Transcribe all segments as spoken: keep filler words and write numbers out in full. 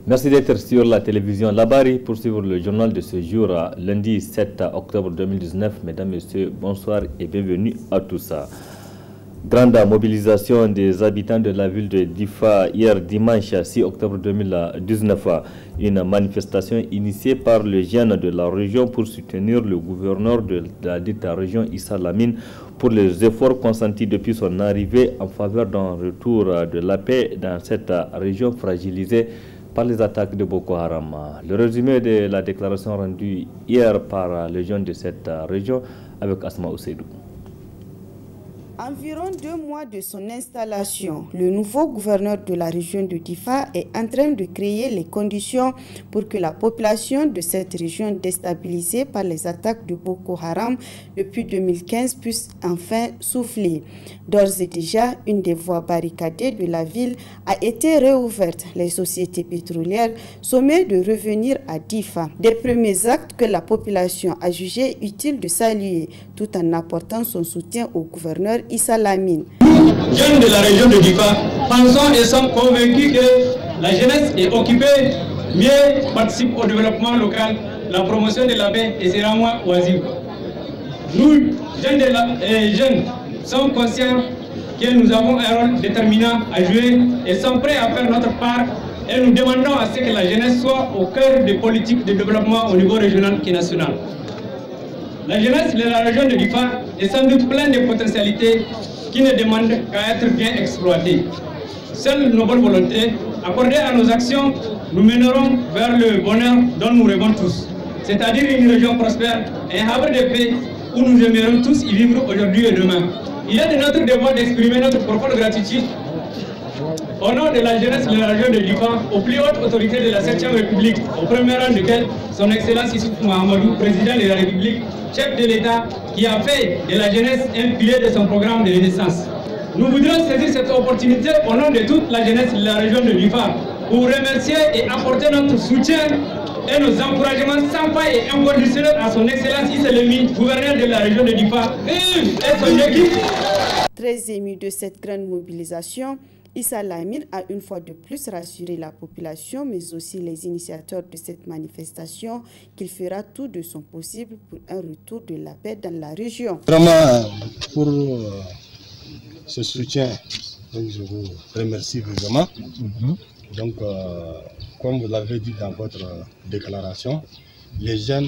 Merci d'être sur la télévision Labari pour suivre le journal de ce jour, lundi sept octobre deux mille dix-neuf. Mesdames, Messieurs, bonsoir et bienvenue à tous. Grande mobilisation des habitants de la ville de Difa hier dimanche six octobre deux mille dix-neuf. Une manifestation initiée par les jeunes de la région pour soutenir le gouverneur de la dite région Issa Lamine pour les efforts consentis depuis son arrivée en faveur d'un retour de la paix dans cette région fragilisée par les attaques de Boko Haram. Le résumé de la déclaration rendue hier par les jeunes de cette région avec Asma Ousseidou. Environ deux mois de son installation, le nouveau gouverneur de la région de Difa est en train de créer les conditions pour que la population de cette région déstabilisée par les attaques de Boko Haram depuis deux mille quinze puisse enfin souffler. D'ores et déjà, une des voies barricadées de la ville a été réouverte. Les sociétés pétrolières sommaient de revenir à Difa. Des premiers actes que la population a jugé utile de saluer, tout en apportant son soutien au gouverneur Issa Lamine. Nous, jeunes de la région de Difa, pensons et sommes convaincus que la jeunesse est occupée, mieux participe au développement local, la promotion de la paix et sera moins oisive. Nous, jeunes, de la, euh, jeunes, sommes conscients que nous avons un rôle déterminant à jouer et sommes prêts à faire notre part et nous demandons à ce que la jeunesse soit au cœur des politiques de développement au niveau régional et national. La jeunesse de la région de Difa est sans doute pleine de potentialités qui ne demandent qu'à être bien exploitées. Seules nos bonnes volontés, accordées à nos actions, nous mèneront vers le bonheur dont nous rêvons tous. C'est-à-dire une région prospère, un havre de paix où nous aimerions tous y vivre aujourd'hui et demain. Il est de notre devoir d'exprimer notre profonde gratitude au nom de la jeunesse de la région de Difa, aux plus hautes autorités de la septième République, au premier rang duquel son Excellence Issoufou Mahamadou, président de la République, chef de l'État, qui a fait de la jeunesse un pilier de son programme de renaissance. Nous voudrions saisir cette opportunité au nom de toute la jeunesse de la région de Difa pour remercier et apporter notre soutien et nos encouragements sans faille et inconditionnels à son Excellence Issa Lamine, gouverneur de la région de Difa, et son équipe. Très ému de cette grande mobilisation, Issa Lamine a une fois de plus rassuré la population, mais aussi les initiateurs de cette manifestation, qu'il fera tout de son possible pour un retour de la paix dans la région. Vraiment, pour euh, ce soutien, donc je vous remercie vraiment. Mm-hmm. Donc, euh, comme vous l'avez dit dans votre déclaration, les jeunes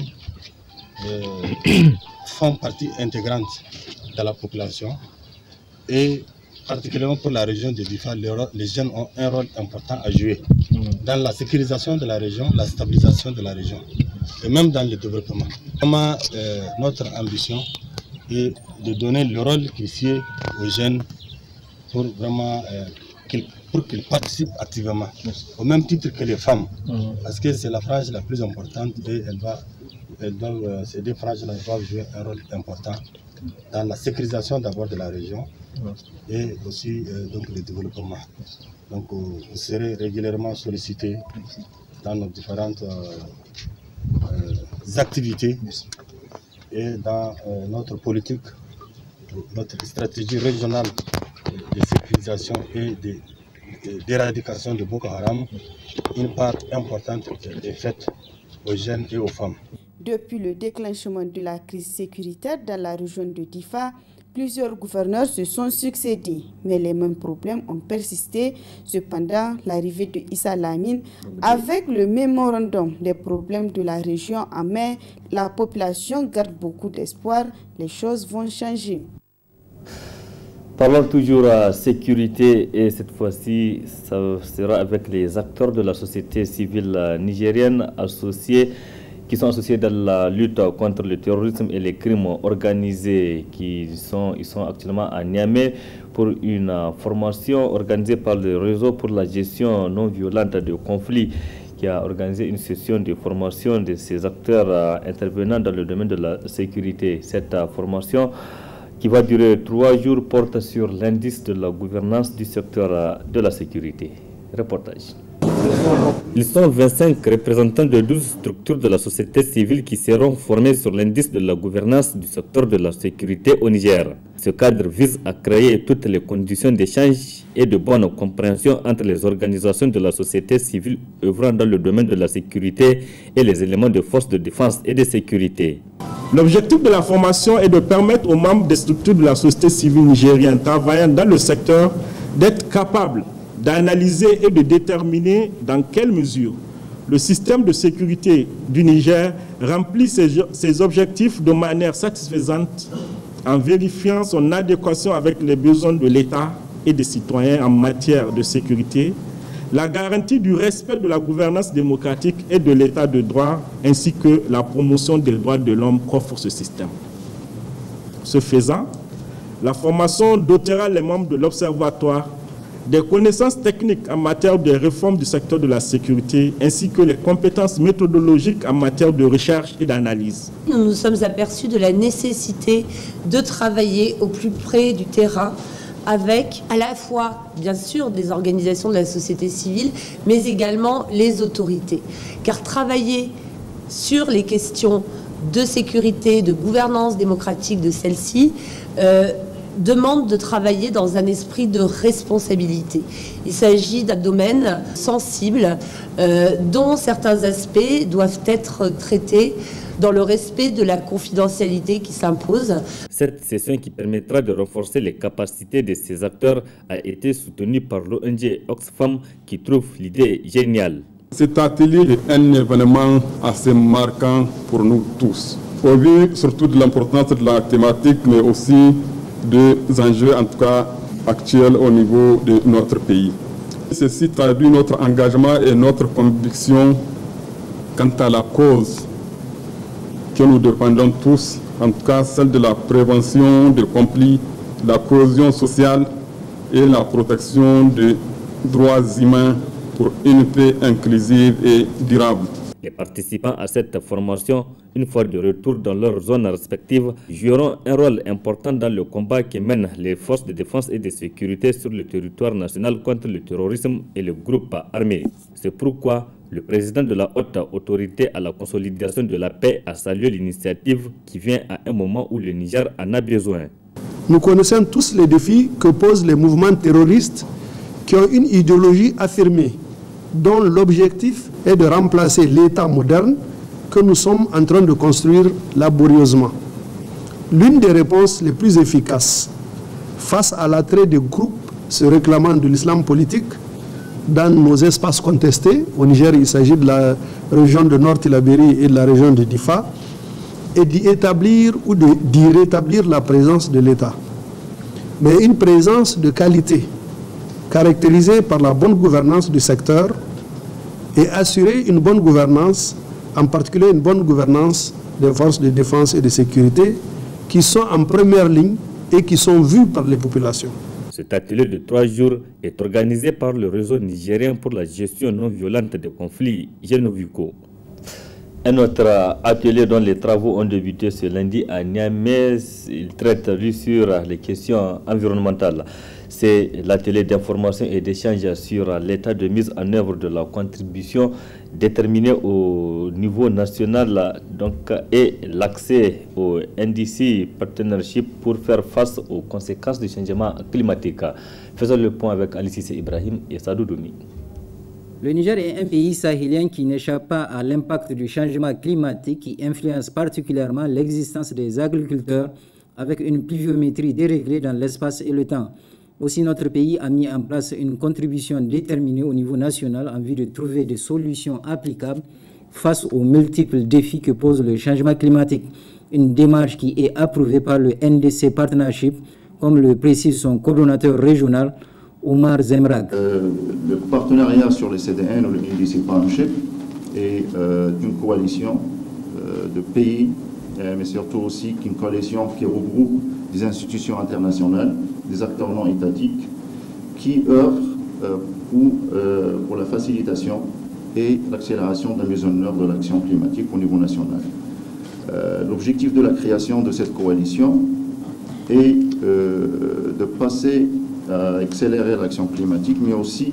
euh, font partie intégrante de la population et particulièrement pour la région de Difa, les jeunes ont un rôle important à jouer dans la sécurisation de la région, la stabilisation de la région et même dans le développement. Vraiment, euh, notre ambition est de donner le rôle qui sied aux jeunes pour vraiment euh, qu'ils pour qu'ils participent activement, au même titre que les femmes, parce que c'est la frange la plus importante et elles doivent, elles doivent, ces deux franges-là doivent jouer un rôle important dans la sécurisation d'abord de la région et aussi euh, donc le développement. Donc euh, vous serez régulièrement sollicités dans nos différentes euh, euh, activités et dans euh, notre politique, notre stratégie régionale de sécurisation et d'éradication de, de, de Boko Haram. Une part importante est faite aux jeunes et aux femmes. Depuis le déclenchement de la crise sécuritaire dans la région de Difa, plusieurs gouverneurs se sont succédés, mais les mêmes problèmes ont persisté. Cependant, l'arrivée de Issa Lamine, avec le mémorandum des problèmes de la région en main, la population garde beaucoup d'espoir. Les choses vont changer. Parlons toujours à sécurité et cette fois-ci, ça sera avec les acteurs de la société civile nigérienne associés qui sont associés dans la lutte contre le terrorisme et les crimes organisés, qui sont, ils sont actuellement à Niamey pour une formation organisée par le réseau pour la gestion non violente de conflits, qui a organisé une session de formation de ces acteurs euh, intervenant dans le domaine de la sécurité. Cette euh, formation, qui va durer trois jours, porte sur l'indice de la gouvernance du secteur euh, de la sécurité. Reportage. Ils sont vingt-cinq représentants de douze structures de la société civile qui seront formés sur l'indice de la gouvernance du secteur de la sécurité au Niger. Ce cadre vise à créer toutes les conditions d'échange et de bonne compréhension entre les organisations de la société civile œuvrant dans le domaine de la sécurité et les éléments de force de défense et de sécurité. L'objectif de la formation est de permettre aux membres des structures de la société civile nigérienne travaillant dans le secteur d'être capables d'analyser et de déterminer dans quelle mesure le système de sécurité du Niger remplit ses, ses objectifs de manière satisfaisante en vérifiant son adéquation avec les besoins de l'État et des citoyens en matière de sécurité, la garantie du respect de la gouvernance démocratique et de l'État de droit, ainsi que la promotion des droits de l'homme qu'offre ce système. Ce faisant, la formation dotera les membres de l'Observatoire des connaissances techniques en matière de réforme du secteur de la sécurité, ainsi que les compétences méthodologiques en matière de recherche et d'analyse. Nous nous sommes aperçus de la nécessité de travailler au plus près du terrain avec à la fois, bien sûr, des organisations de la société civile, mais également les autorités. Car travailler sur les questions de sécurité, de gouvernance démocratique de celle-ci, euh, demande de travailler dans un esprit de responsabilité. Il s'agit d'un domaine sensible euh, dont certains aspects doivent être traités dans le respect de la confidentialité qui s'impose. Cette session qui permettra de renforcer les capacités de ces acteurs a été soutenue par l'O N G Oxfam qui trouve l'idée géniale. Cet atelier est un événement assez marquant pour nous tous, au vu surtout de l'importance de la thématique, mais aussi des enjeux en tout cas actuels au niveau de notre pays. Ceci traduit notre engagement et notre conviction quant à la cause que nous défendons tous, en tout cas celle de la prévention des conflits, la cohésion sociale et la protection des droits humains pour une paix inclusive et durable. Les participants à cette formation, une fois de retour dans leurs zones respectives, joueront un rôle important dans le combat que mènent les forces de défense et de sécurité sur le territoire national contre le terrorisme et le groupe armé. C'est pourquoi le président de la haute autorité à la consolidation de la paix a salué l'initiative qui vient à un moment où le Niger en a besoin. Nous connaissons tous les défis que posent les mouvements terroristes qui ont une idéologie affirmée, dont l'objectif est de remplacer l'État moderne que nous sommes en train de construire laborieusement. L'une des réponses les plus efficaces face à l'attrait des groupes se réclamant de l'islam politique dans nos espaces contestés, au Niger il s'agit de la région de Nord-Tillabéri et de la région de Difa, est d'y établir ou d'y rétablir la présence de l'État. Mais une présence de qualité, caractérisée par la bonne gouvernance du secteur et assurer une bonne gouvernance, en particulier une bonne gouvernance des forces de défense et de sécurité qui sont en première ligne et qui sont vues par les populations. Cet atelier de trois jours est organisé par le réseau nigérien pour la gestion non violente des conflits, Genovico. Un autre atelier dont les travaux ont débuté ce lundi à Niamey, il traite lui sur les questions environnementales. C'est l'atelier d'information et d'échange sur l'état de mise en œuvre de la contribution déterminée au niveau national donc, et l'accès au N D C Partnership pour faire face aux conséquences du changement climatique. Faisons le point avec Alice Ibrahim et Sadou Doumi. Le Niger est un pays sahélien qui n'échappe pas à l'impact du changement climatique qui influence particulièrement l'existence des agriculteurs avec une pluviométrie déréglée dans l'espace et le temps. Aussi, notre pays a mis en place une contribution déterminée au niveau national en vue de trouver des solutions applicables face aux multiples défis que pose le changement climatique. Une démarche qui est approuvée par le N D C Partnership, comme le précise son coordonnateur régional, Omar Zemrag. Euh, le partenariat sur les C D N ou le N D C Partnership est euh, une coalition euh, de pays, euh, mais surtout aussi une coalition qui regroupe des institutions internationales, des acteurs non étatiques, qui œuvrent euh, pour, euh, pour la facilitation et l'accélération de la mise en œuvre de l'action climatique au niveau national. Euh, L'objectif de la création de cette coalition est euh, de passer à accélérer l'action climatique, mais aussi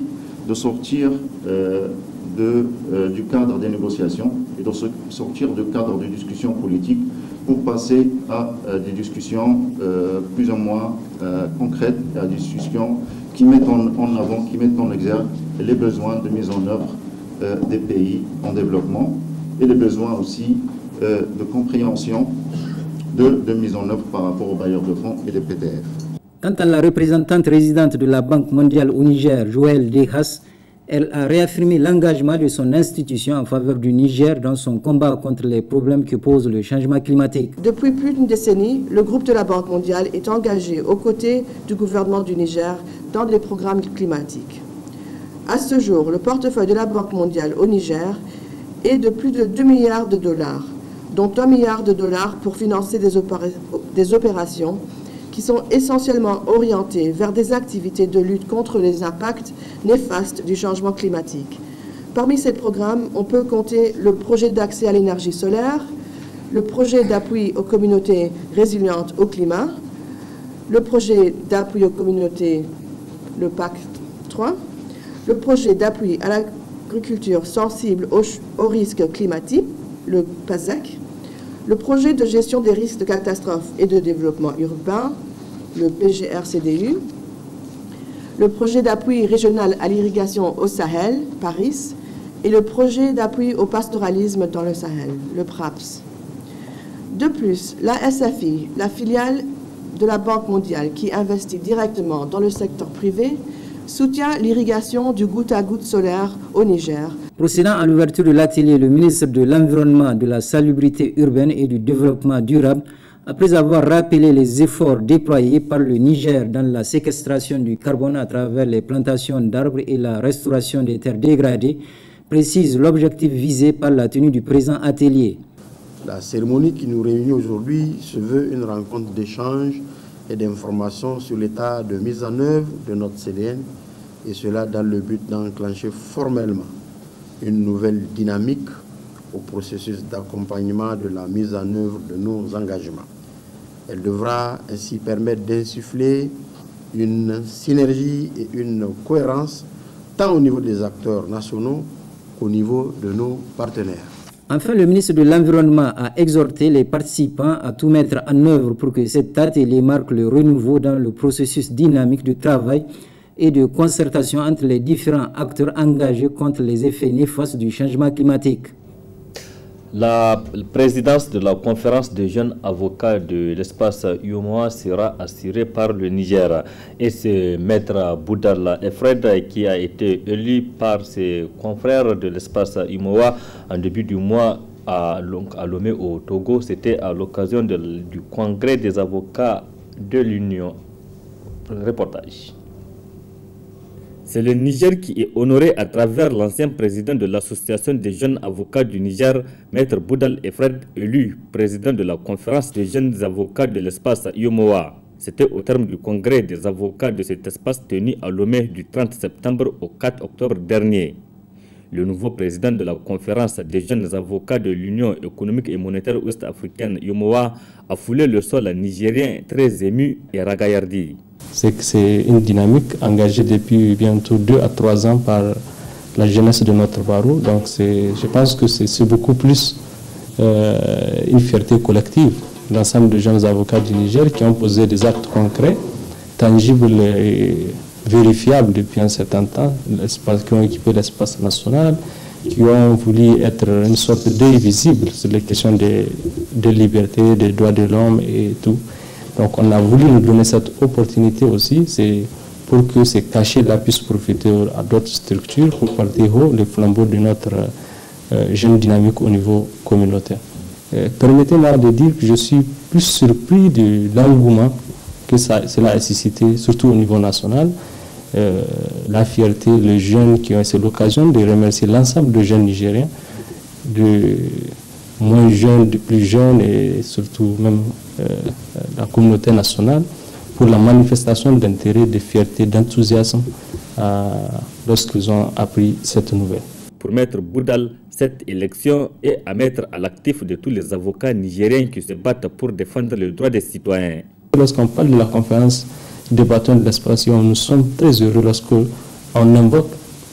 de sortir euh, de, euh, du cadre des négociations et de sortir du cadre des discussions politiques pour passer à euh, des discussions euh, plus ou moins euh, concrètes, à des discussions qui mettent en, en avant, qui mettent en exergue les besoins de mise en œuvre euh, des pays en développement et les besoins aussi euh, de compréhension de, de mise en œuvre par rapport aux bailleurs de fonds et des P T F. Quant à la représentante résidente de la Banque mondiale au Niger, Joël Dehas, elle a réaffirmé l'engagement de son institution en faveur du Niger dans son combat contre les problèmes que pose le changement climatique. Depuis plus d'une décennie, le groupe de la Banque mondiale est engagé aux côtés du gouvernement du Niger dans les programmes climatiques. À ce jour, le portefeuille de la Banque mondiale au Niger est de plus de deux milliards de dollars, dont un milliard de dollars pour financer des, opéra des opérations qui sont essentiellement orientés vers des activités de lutte contre les impacts néfastes du changement climatique. Parmi ces programmes, on peut compter le projet d'accès à l'énergie solaire, le projet d'appui aux communautés résilientes au climat, le projet d'appui aux communautés, le P A C trois, le projet d'appui à l'agriculture sensible aux, aux risques climatiques, le P A S E C, le projet de gestion des risques de catastrophes et de développement urbain, le P G R C D U, le projet d'appui régional à l'irrigation au Sahel, Paris, et le projet d'appui au pastoralisme dans le Sahel, le P R A P S. De plus, la S F I, la filiale de la Banque mondiale qui investit directement dans le secteur privé, soutient l'irrigation du goutte à goutte solaire au Niger. Procédant à l'ouverture de l'atelier, le ministre de l'Environnement, de la Salubrité urbaine et du Développement durable, après avoir rappelé les efforts déployés par le Niger dans la séquestration du carbone à travers les plantations d'arbres et la restauration des terres dégradées, précise l'objectif visé par la tenue du présent atelier. La cérémonie qui nous réunit aujourd'hui se veut une rencontre d'échange et d'informations sur l'état de mise en œuvre de notre C D N, et cela dans le but d'enclencher formellement une nouvelle dynamique au processus d'accompagnement de la mise en œuvre de nos engagements. Elle devra ainsi permettre d'insuffler une synergie et une cohérence tant au niveau des acteurs nationaux qu'au niveau de nos partenaires. Enfin, le ministre de l'Environnement a exhorté les participants à tout mettre en œuvre pour que cet atelier marque le renouveau dans le processus dynamique de travail et de concertation entre les différents acteurs engagés contre les effets néfastes du changement climatique. La présidence de la conférence des jeunes avocats de l'espace U M O A sera assurée par le Niger. Et c'est Maître Boudal Efred qui a été élu par ses confrères de l'espace U M O A en début du mois à Lomé au Togo. C'était à l'occasion du congrès des avocats de l'Union. Reportage. C'est le Niger qui est honoré à travers l'ancien président de l'association des jeunes avocats du Niger, Maître Boudal Efred, élu président de la conférence des jeunes avocats de l'espace U M O A. C'était au terme du congrès des avocats de cet espace tenu à Lomé du trente septembre au quatre octobre dernier. Le nouveau président de la conférence des jeunes avocats de l'Union économique et monétaire ouest-africaine U M O A a foulé le sol nigérien très ému et ragaillardi. C'est que c'est une dynamique engagée depuis bientôt deux à trois ans par la jeunesse de notre barreau. Donc je pense que c'est beaucoup plus euh, une fierté collective. L'ensemble des jeunes avocats du Niger qui ont posé des actes concrets, tangibles et vérifiables depuis un certain temps, qui ont équipé l'espace national, qui ont voulu être une sorte d'œil visible sur les questions de, de liberté, des droits de l'homme et tout. Donc on a voulu nous donner cette opportunité aussi, c'est pour que ces cachets-là puissent profiter à d'autres structures pour porter haut le flambeau de notre euh, jeune dynamique au niveau communautaire. Euh, Permettez-moi de dire que je suis plus surpris de l'engouement que ça, cela a suscité, surtout au niveau national. Euh, la fierté, les jeunes qui ont eu l'occasion de remercier l'ensemble des jeunes nigériens, de moins jeunes, de plus jeunes et surtout même euh, la communauté nationale pour la manifestation d'intérêt, de fierté, d'enthousiasme euh, lorsqu'ils ont appris cette nouvelle. Pour Maître Boudal, cette élection est à mettre à l'actif de tous les avocats nigériens qui se battent pour défendre les droits des citoyens. Lorsqu'on parle de la conférence des bâtons de l'espace, nous sommes très heureux lorsqu'on invoque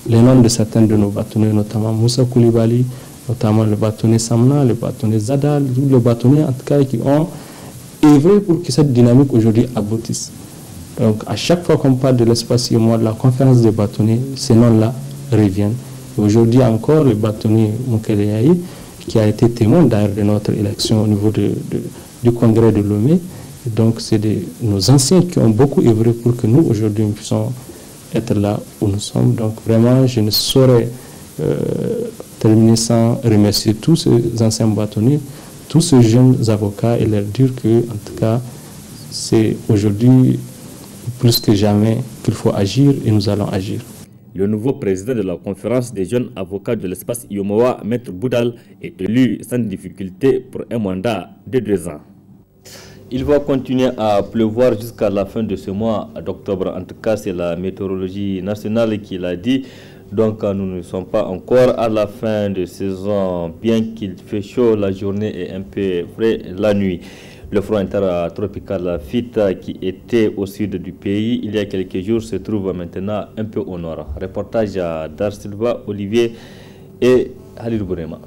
les noms de certains de nos bâtonniers, notamment Moussa Koulibaly, notamment le bâtonnier Samna, le bâtonnier Zadal, le bâtonnier en tout cas qui ont œuvré pour que cette dynamique aujourd'hui aboutisse. Donc à chaque fois qu'on parle de l'espace IOMOA, de la conférence des bâtonniers, ces noms-là reviennent. Aujourd'hui encore, le bâtonnier Moukele Yahi, qui a été témoin d'ailleurs de notre élection au niveau de, de, du congrès de Lomé. Donc c'est nos anciens qui ont beaucoup œuvré pour que nous aujourd'hui nous puissions être là où nous sommes. Donc vraiment je ne saurais euh, terminer sans remercier tous ces anciens bâtonniers, tous ces jeunes avocats et leur dire que en tout cas c'est aujourd'hui plus que jamais qu'il faut agir et nous allons agir. Le nouveau président de la conférence des jeunes avocats de l'espace IOMOA, Maître Boudal, est élu sans difficulté pour un mandat de deux ans. Il va continuer à pleuvoir jusqu'à la fin de ce mois d'octobre. En tout cas, c'est la météorologie nationale qui l'a dit. Donc, nous ne sommes pas encore à la fin de saison, bien qu'il fait chaud la journée et un peu frais la nuit. Le front intertropical Fita, qui était au sud du pays il y a quelques jours, se trouve maintenant un peu au nord. Reportage à Dar Silva, Olivier et Halil Bourema.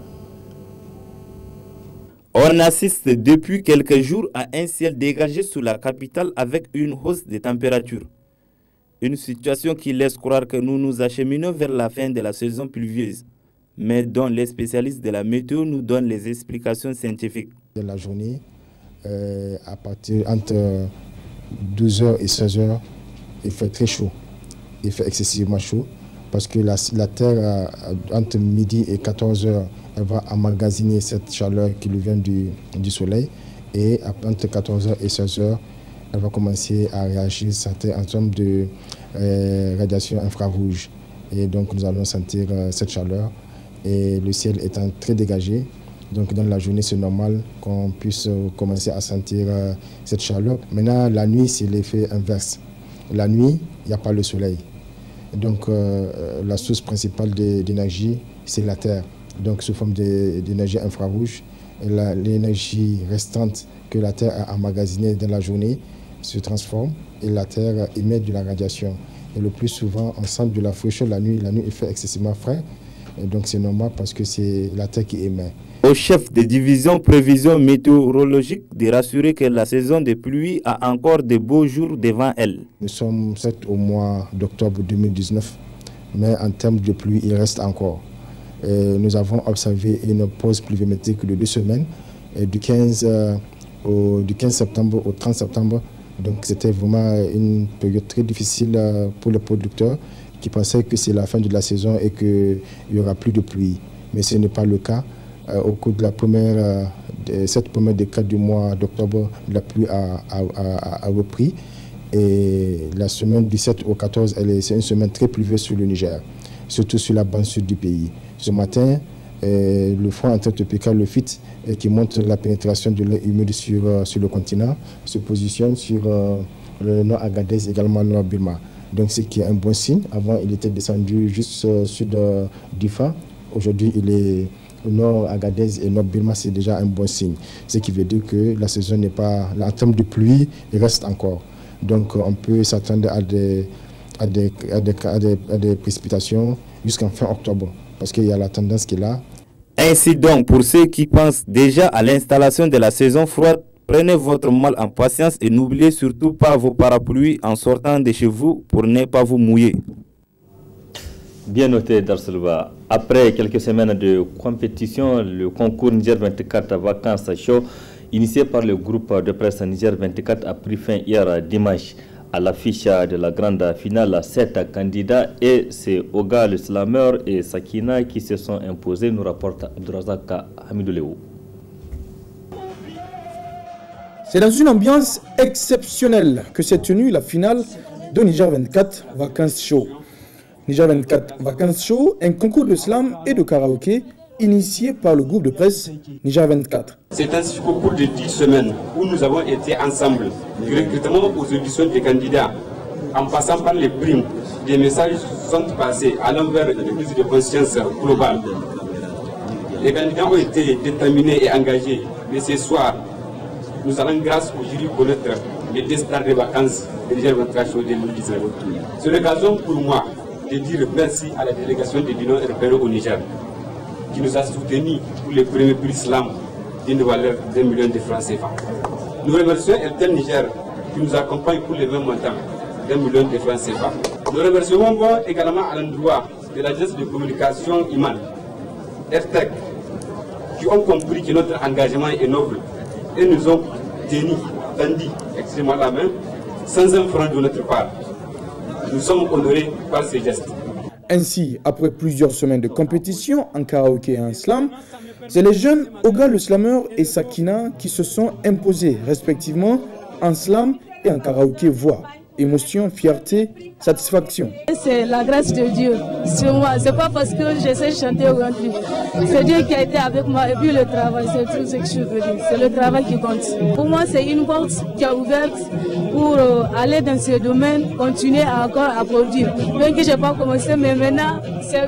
On assiste depuis quelques jours à un ciel dégagé sous la capitale avec une hausse des températures. Une situation qui laisse croire que nous nous acheminons vers la fin de la saison pluvieuse, mais dont les spécialistes de la météo nous donnent les explications scientifiques. De la journée, Euh, à partir entre douze heures et seize heures, il fait très chaud. Il fait excessivement chaud parce que la, la Terre, euh, entre midi et quatorze heures, elle va emmagasiner cette chaleur qui lui vient du, du soleil. Et entre quatorze heures et seize heures, elle va commencer à réagir en termes de euh, radiation infrarouge. Et donc nous allons sentir euh, cette chaleur. Et le ciel étant très dégagé, donc dans la journée, c'est normal qu'on puisse commencer à sentir euh, cette chaleur. Maintenant, la nuit, c'est l'effet inverse. La nuit, il n'y a pas le soleil. Donc euh, la source principale d'énergie, c'est la Terre. Donc sous forme d'énergie infrarouge, l'énergie restante que la Terre a emmagasinée dans la journée se transforme et la Terre émet de la radiation. Et le plus souvent, on sent de la fraîcheur la nuit. La nuit, il fait excessivement frais. Et donc c'est normal parce que c'est la Terre qui émet. Au chef de division prévision météorologique de rassurer que la saison des pluies a encore de beaux jours devant elle. Nous sommes certes au mois d'octobre deux mille dix-neuf, mais en termes de pluie, il reste encore. Et nous avons observé une pause pluviométrique de deux semaines, et du, quinze, euh, au, du quinze septembre au trente septembre. Donc c'était vraiment une période très difficile euh, pour les producteurs qui pensaient que c'est la fin de la saison et qu'il n'y aura plus de pluie. Mais ce n'est pas le cas. Euh, au cours de la première, euh, de cette première décade du mois d'octobre, la pluie a, a, a, a repris. Et la semaine du sept au quatorze, c'est une semaine très pluvieuse sur le Niger, surtout sur la bande sud du pays. Ce matin, euh, le front intertropical, le F I T, euh, qui montre la pénétration de l'air humide sur, euh, sur le continent, se positionne sur euh, le nord Agadez, également le nord Birma. Donc c'est qui est un bon signe. Avant, il était descendu juste euh, sud euh, d'Ifa. Aujourd'hui, il est au nord Agadez et nord Birma, c'est déjà un bon signe. Ce qui veut dire que la saison n'est pas... En termes de pluie, il reste encore. Donc on peut s'attendre à des, à, des, à, des, à, des, à des précipitations jusqu'en fin octobre, parce qu'il y a la tendance qui est là. Ainsi donc, pour ceux qui pensent déjà à l'installation de la saison froide, prenez votre mal en patience et n'oubliez surtout pas vos parapluies en sortant de chez vous pour ne pas vous mouiller. Bien noté, Darselva. Après quelques semaines de compétition, le concours Niger vingt-quatre Vacances Show, initié par le groupe de presse Niger vingt-quatre, a pris fin hier dimanche. À l'affiche de la grande finale, sept candidats et c'est Oga le slameur et Sakina qui se sont imposés, nous rapporte Abdurazak Hamidouléou. C'est dans une ambiance exceptionnelle que s'est tenue la finale de Niger vingt-quatre Vacances Show. Niger vingt-quatre Vacances Show, un concours de slam et de karaoké initié par le groupe de presse Niger vingt-quatre. C'est un concours de dix semaines où nous avons été ensemble, du recrutement aux auditions des candidats, en passant par les primes. Des messages sont passés à l'envers de prise de conscience globale. Les candidats ont été déterminés et engagés, mais ce soir, nous allons grâce au jury connaître les deux stars de vacances de Niger vingt-quatre Show deux mille dix-neuf. C'est l'occasion pour moi de dire merci à la délégation de l'Union européenne au Niger, qui nous a soutenus pour le premier prix Slam d'une valeur d'un million de francs C F A. Nous remercions Eltel Niger qui nous accompagne pour le même montant d'un million de francs C F A. Nous remercions également à l'endroit de l'agence de communication I M A N, R T E C, qui ont compris que notre engagement est noble et nous ont tenus, tendus extrêmement la main, sans un franc de notre part. Nous sommes honorés par ces gestes. Ainsi, après plusieurs semaines de compétition en karaoké et en slam, c'est les jeunes Oga le Slammer et Sakina qui se sont imposés respectivement en slam et en karaoké voix. Émotion, fierté, satisfaction. C'est la grâce de Dieu sur moi. C'est pas parce que je sais chanter au grand prix. C'est Dieu qui a été avec moi et puis le travail, c'est tout ce que je veux dire. C'est le travail qui compte. Pour moi, c'est une porte qui a ouverte pour euh, aller dans ce domaine, continuer à encore à produire. Même que je n'ai pas commencé, mais maintenant,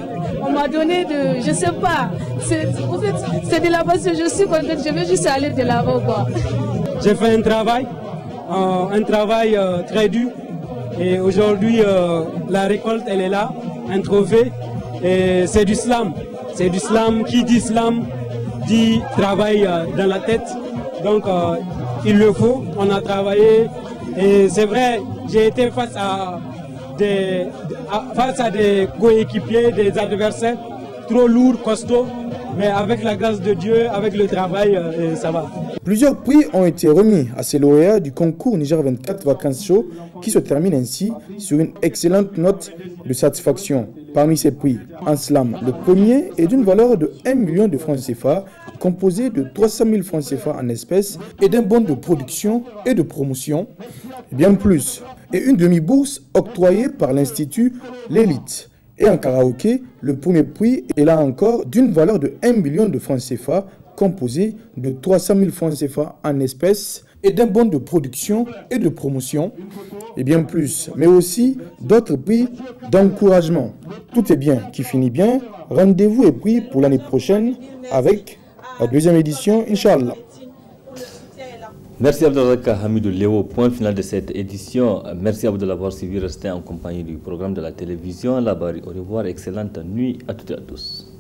on m'a donné de, je sais pas, en fait, c'est de la base, je suis contente, je veux juste aller de l'avant, quoi. J'ai fait un travail, euh, un travail euh, très dur. Et aujourd'hui, euh, la récolte, elle est là, un trophée. Et c'est du slam. C'est du slam. Qui dit slam, dit travail euh, dans la tête. Donc, euh, il le faut. On a travaillé. Et c'est vrai, j'ai été face à des, à, face à des coéquipiers, des adversaires trop lourds, costauds. Mais avec la grâce de Dieu, avec le travail, euh, ça va. Plusieurs prix ont été remis à ces lauréats du concours Niger vingt-quatre Vacances Show qui se termine ainsi sur une excellente note de satisfaction. Parmi ces prix, en slam, le premier est d'une valeur de un million de francs C F A, composé de trois cent mille francs C F A en espèces et d'un bon de production et de promotion, bien plus, et une demi-bourse octroyée par l'Institut L'Élite. Et en karaoké, le premier prix est là encore d'une valeur de un million de francs C F A, composé de trois cent mille francs C F A en espèces et d'un bon de production et de promotion, et bien plus, mais aussi d'autres prix d'encouragement. Tout est bien qui finit bien. Rendez-vous est pris pour l'année prochaine avec la deuxième édition, Inch'Allah. Merci Abdelrazak Hamidou Léo. Point final de cette édition. Merci à vous de l'avoir suivi. Restez en compagnie du programme de la télévision Labari. Au revoir. Excellente nuit à toutes et à tous.